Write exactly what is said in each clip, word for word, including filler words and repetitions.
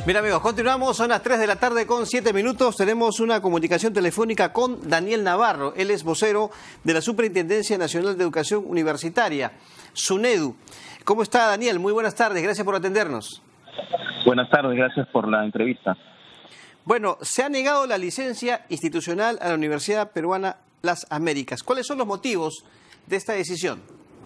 Bien, amigos, continuamos, son las tres de la tarde con siete minutos. Tenemos una comunicación telefónica con Daniel Navarro. Él es vocero de la Superintendencia Nacional de Educación Universitaria, SUNEDU. ¿Cómo está, Daniel? Muy buenas tardes, gracias por atendernos. Buenas tardes, gracias por la entrevista. Bueno, se ha negado la licencia institucional a la Universidad Peruana Las Américas. ¿Cuáles son los motivos de esta decisión?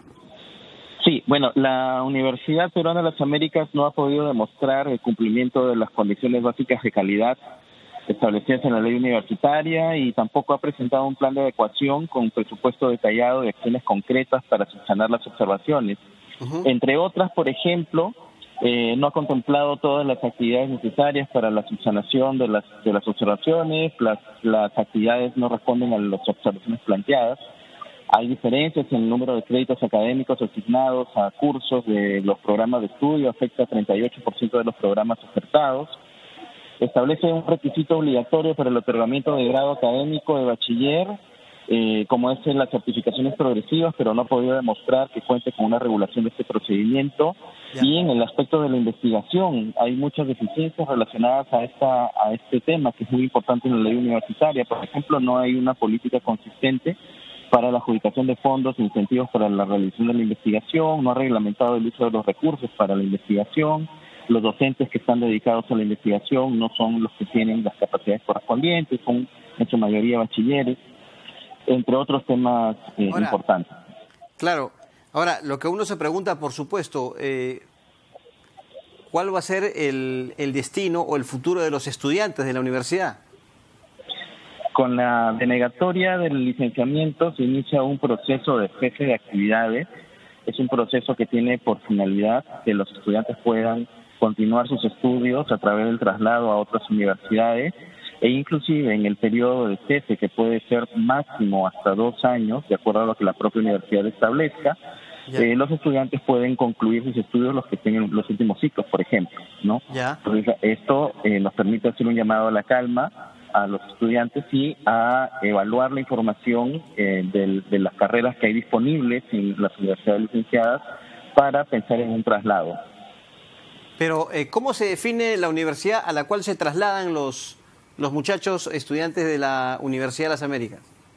Sí, bueno, la Universidad Peruana de las Américas no ha podido demostrar el cumplimiento de las condiciones básicas de calidad establecidas en la ley universitaria y tampoco ha presentado un plan de adecuación con presupuesto detallado de acciones concretas para subsanar las observaciones. Uh-huh. Entre otras, por ejemplo, eh, no ha contemplado todas las actividades necesarias para la subsanación de las de las observaciones, las, las actividades no responden a las observaciones planteadas. Hay diferencias en el número de créditos académicos asignados a cursos de los programas de estudio, afecta a treinta y ocho por ciento de los programas ofertados. Establece un requisito obligatorio para el otorgamiento de grado académico de bachiller, eh, como es en las certificaciones progresivas, pero no ha podido demostrar que cuente con una regulación de este procedimiento. Ya. Y en el aspecto de la investigación, hay muchas deficiencias relacionadas a, esta, a este tema, que es muy importante en la ley universitaria. Por ejemplo, no hay una política consistente para la adjudicación de fondos e incentivos para la realización de la investigación, no ha reglamentado el uso de los recursos para la investigación, los docentes que están dedicados a la investigación no son los que tienen las capacidades correspondientes, son en su mayoría bachilleres, entre otros temas eh, ahora, importantes. Claro, ahora lo que uno se pregunta, por supuesto, eh, ¿cuál va a ser el, el destino o el futuro de los estudiantes de la universidad? Con la denegatoria del licenciamiento se inicia un proceso de cese de actividades. Es un proceso que tiene por finalidad que los estudiantes puedan continuar sus estudios a través del traslado a otras universidades e inclusive en el periodo de cese, que puede ser máximo hasta dos años, de acuerdo a lo que la propia universidad establezca, eh, los estudiantes pueden concluir sus estudios los que tengan los últimos ciclos, por ejemplo, ¿no? Ya. Entonces, esto eh, nos permite hacer un llamado a la calma a los estudiantes y a evaluar la información eh, del, de las carreras que hay disponibles en las universidades licenciadas para pensar en un traslado. Pero, eh, ¿cómo se define la universidad a la cual se trasladan los, los muchachos estudiantes de la Universidad de las Américas?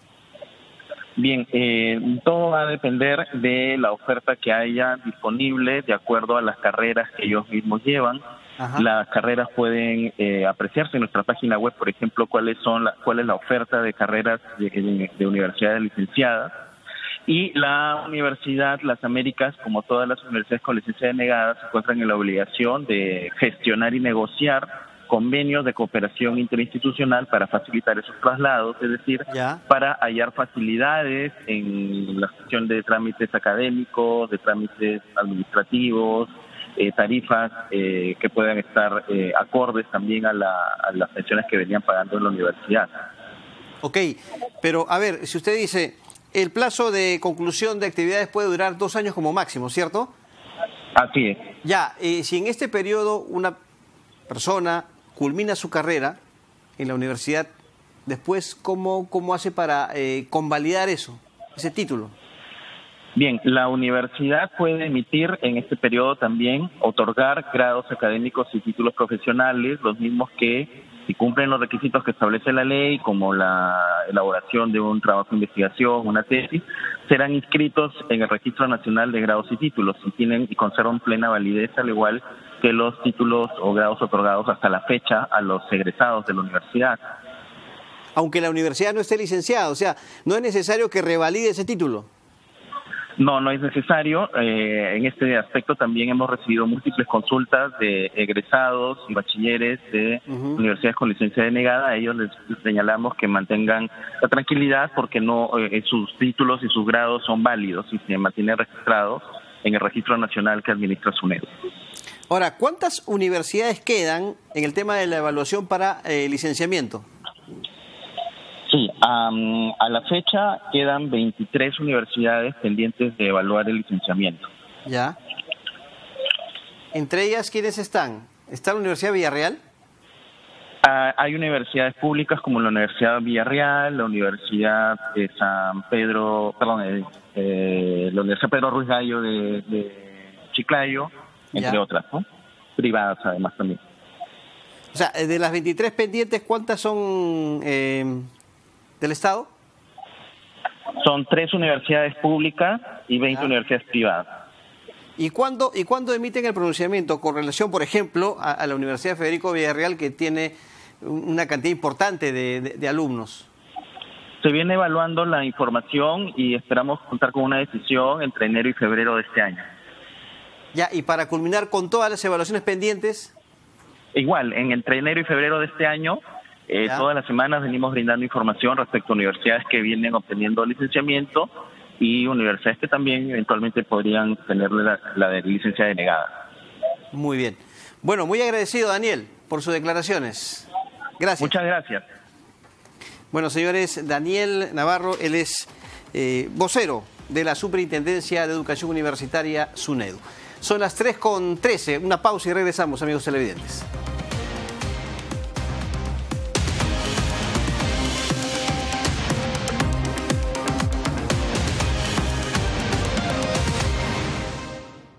Bien, eh, todo va a depender de la oferta que haya disponible de acuerdo a las carreras que ellos mismos llevan. Ajá. Las carreras pueden eh, apreciarse en nuestra página web, por ejemplo, cuáles son la, cuál es la oferta de carreras de, de, de universidades licenciadas. Y la Universidad Las Américas, como todas las universidades con licencia denegada, se encuentran en la obligación de gestionar y negociar convenios de cooperación interinstitucional para facilitar esos traslados, es decir, ya. para hallar facilidades en la gestión de trámites académicos, de trámites administrativos, Eh, tarifas eh, que puedan estar eh, acordes también a, la, a las pensiones que venían pagando en la universidad. Ok, pero a ver, si usted dice, el plazo de conclusión de actividades puede durar dos años como máximo, ¿cierto? Así es. Ya, eh, si en este periodo una persona culmina su carrera en la universidad, después, ¿cómo, cómo hace para eh, convalidar eso, ese título? Bien, la universidad puede emitir en este periodo también, otorgar grados académicos y títulos profesionales, los mismos que, si cumplen los requisitos que establece la ley, como la elaboración de un trabajo de investigación, una tesis, serán inscritos en el Registro Nacional de Grados y Títulos y tienen y conservan plena validez, al igual que los títulos o grados otorgados hasta la fecha a los egresados de la universidad. Aunque la universidad no esté licenciada, o sea, no es necesario que revalide ese título. No, no es necesario. Eh, en este aspecto también hemos recibido múltiples consultas de egresados y bachilleres de uh-huh. universidades con licencia denegada. A ellos les señalamos que mantengan la tranquilidad porque no eh, sus títulos y sus grados son válidos y se mantienen registrados en el Registro Nacional que administra SUNEDU. Ahora, ¿cuántas universidades quedan en el tema de la evaluación para eh, licenciamiento? Sí, um, a la fecha quedan veintitrés universidades pendientes de evaluar el licenciamiento. Ya. ¿Entre ellas quiénes están? ¿Está la Universidad de Villarreal? Uh, hay universidades públicas como la Universidad de Villarreal, la Universidad de San Pedro, perdón, eh, eh, la Universidad Pedro Ruiz Gallo de, de Chiclayo, entre ya. otras, ¿no? Privadas además también. O sea, de las veintitrés pendientes, ¿cuántas son eh, del Estado? Son tres universidades públicas y veinte ah. universidades privadas. ¿Y cuándo, ¿Y cuándo emiten el pronunciamiento con relación, por ejemplo, a, a la Universidad Federico Villarreal, que tiene una cantidad importante de, de, de alumnos? Se viene evaluando la información y esperamos contar con una decisión entre enero y febrero de este año. Ya, y para culminar con todas las evaluaciones pendientes. Igual, en entre enero y febrero de este año, eh, todas las semanas venimos brindando información respecto a universidades que vienen obteniendo licenciamiento y universidades que también eventualmente podrían tenerle la, la de licencia denegada. Muy bien. Bueno, muy agradecido, Daniel, por sus declaraciones. Gracias. Muchas gracias. Bueno, señores, Daniel Navarro, él es eh, vocero de la Superintendencia de Educación Universitaria, SUNEDU. Son las tres con trece, una pausa y regresamos, amigos televidentes.